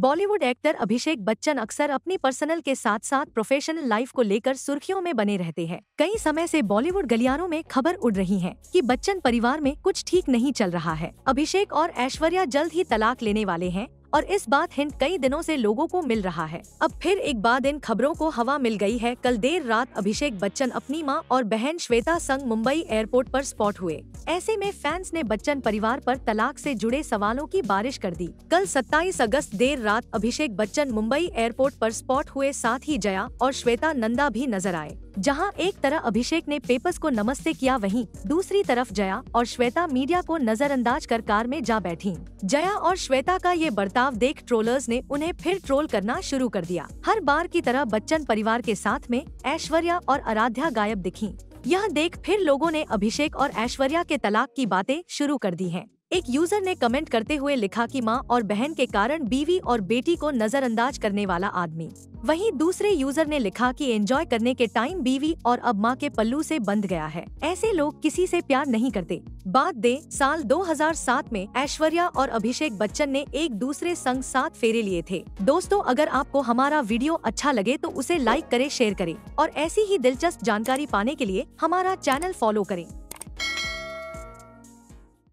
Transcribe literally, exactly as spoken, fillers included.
Bollywood actor Abhishek Bachchan अक्सर अपनी personal के साथ साथ प्रोफेशनल लाइफ को लेकर सुर्खियों में बने रहते हैं। कई समय से बॉलीवुड गलियारों में खबर उड़ रही है कि बच्चन परिवार में कुछ ठीक नहीं चल रहा है। अभिषेक और ऐश्वर्या जल्द ही तलाक लेने वाले हैं और इस बात हिंट कई दिनों से लोगों को मिल रहा है। अब फिर एक बार इन खबरों को हवा मिल गई है। कल देर रात अभिषेक बच्चन अपनी मां और बहन श्वेता संग मुंबई एयरपोर्ट पर स्पॉट हुए। ऐसे में फैंस ने बच्चन परिवार पर तलाक से जुड़े सवालों की बारिश कर दी। कल सत्ताईस अगस्त देर रात अभिषेक बच्चन मुंबई एयरपोर्ट पर स्पॉट हुए, साथ ही जया और श्वेता नंदा भी नजर आए। जहां एक तरह अभिषेक ने पेपर्स को नमस्ते किया, वहीं दूसरी तरफ जया और श्वेता मीडिया को नजरअंदाज कर कार में जा बैठी। जया और श्वेता का ये बर्ताव देख ट्रोलर्स ने उन्हें फिर ट्रोल करना शुरू कर दिया। हर बार की तरह बच्चन परिवार के साथ में ऐश्वर्या और आराध्या गायब दिखी। यह देख फिर लोगों ने अभिषेक और ऐश्वर्या के तलाक की बातें शुरू कर दी हैं। एक यूजर ने कमेंट करते हुए लिखा कि मां और बहन के कारण बीवी और बेटी को नजरअंदाज करने वाला आदमी। वहीं दूसरे यूजर ने लिखा कि एंजॉय करने के टाइम बीवी और अब मां के पल्लू से बंध गया है। ऐसे लोग किसी से प्यार नहीं करते। बात दे साल दो हज़ार सात में ऐश्वर्या और अभिषेक बच्चन ने एक दूसरे संग सात फेरे लिए थे। दोस्तों, अगर आपको हमारा वीडियो अच्छा लगे तो उसे लाइक करें, शेयर करें और ऐसी ही दिलचस्प जानकारी पाने के लिए हमारा चैनल फॉलो करें।